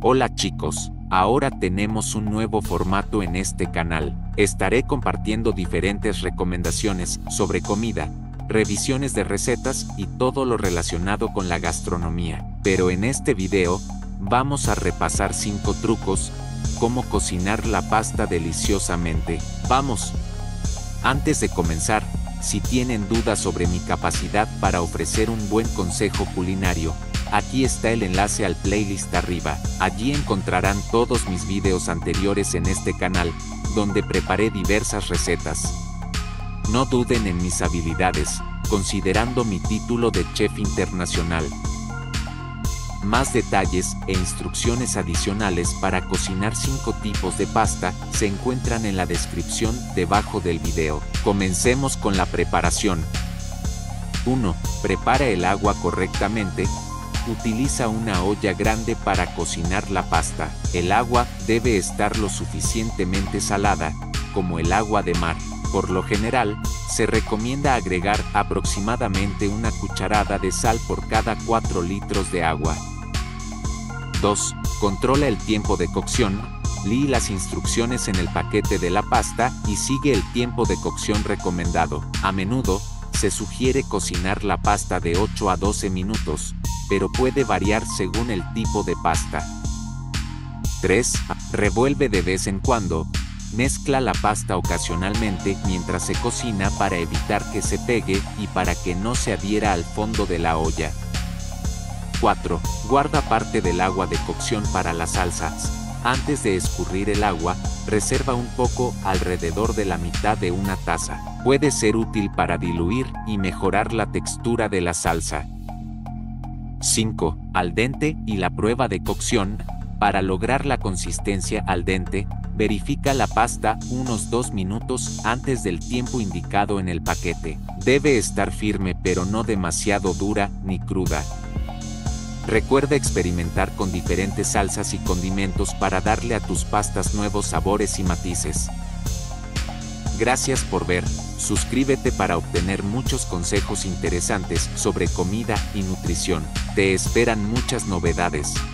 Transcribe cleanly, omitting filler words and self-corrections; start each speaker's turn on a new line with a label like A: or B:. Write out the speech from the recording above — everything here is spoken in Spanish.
A: Hola chicos, ahora tenemos un nuevo formato en este canal. Estaré compartiendo diferentes recomendaciones sobre comida, revisiones de recetas y todo lo relacionado con la gastronomía. Pero en este video, vamos a repasar 5 trucos, cómo cocinar la pasta deliciosamente. ¡Vamos! Antes de comenzar, si tienen dudas sobre mi capacidad para ofrecer un buen consejo culinario, aquí está el enlace al playlist arriba. Allí encontrarán todos mis videos anteriores en este canal, donde preparé diversas recetas. No duden en mis habilidades, considerando mi título de chef internacional. Más detalles e instrucciones adicionales para cocinar 5 tipos de pasta se encuentran en la descripción debajo del video. Comencemos con la preparación. 1. Prepara el agua correctamente. Utiliza una olla grande para cocinar la pasta. El agua debe estar lo suficientemente salada, como el agua de mar. Por lo general, se recomienda agregar aproximadamente una cucharada de sal por cada 4 litros de agua. 2. Controla el tiempo de cocción. Lee las instrucciones en el paquete de la pasta y sigue el tiempo de cocción recomendado. A menudo, se sugiere cocinar la pasta de 8 a 12 minutos, pero puede variar según el tipo de pasta. 3. Revuelve de vez en cuando. Mezcla la pasta ocasionalmente mientras se cocina para evitar que se pegue y para que no se adhiera al fondo de la olla. 4. Guarda parte del agua de cocción para las salsas. Antes de escurrir el agua, reserva un poco, alrededor de la mitad de una taza. Puede ser útil para diluir y mejorar la textura de la salsa. 5. Al dente y la prueba de cocción. Para lograr la consistencia al dente, verifica la pasta unos 2 minutos antes del tiempo indicado en el paquete. Debe estar firme pero no demasiado dura ni cruda. Recuerda experimentar con diferentes salsas y condimentos para darle a tus pastas nuevos sabores y matices. Gracias por ver. Suscríbete para obtener muchos consejos interesantes sobre comida y nutrición. Te esperan muchas novedades.